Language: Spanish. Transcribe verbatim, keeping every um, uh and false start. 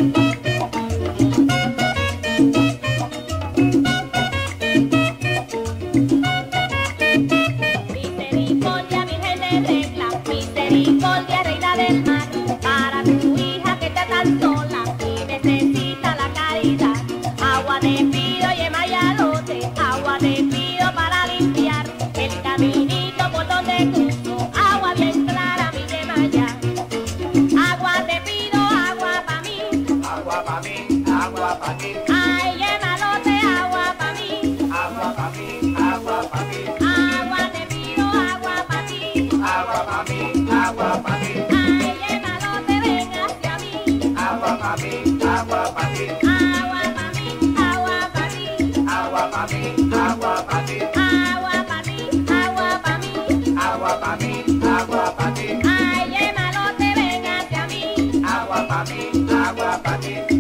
Misericordia, Virgen de regla, misericordia, reina del mar, para tu hija que está tan sola y necesita la caridad. Agua te pido, yema y alote, agua te pido para limpiar el caminito por donde cruzo, agua bien clara, mi yema ya. Agua te pido, agua pa' mí, Agua pa' mí, agua pa' ti. ay yema alote, agua pa' mí, Agua pa' mí, agua pa' ti. agua te pido, agua pa' ti, Agua pa' mí, agua pa' ti. ay yema alote, ven hacia mí, Agua pa' mí, agua pa' ti. agua pa' mí, agua pa' ti, Agua pa' mí, agua pa' ti. agua pa' ti, agua pa' mí, Agua pa' mí, agua pa' ti. ay yema alote, ven hacia mí. Agua pa' mí, agua pa' ti.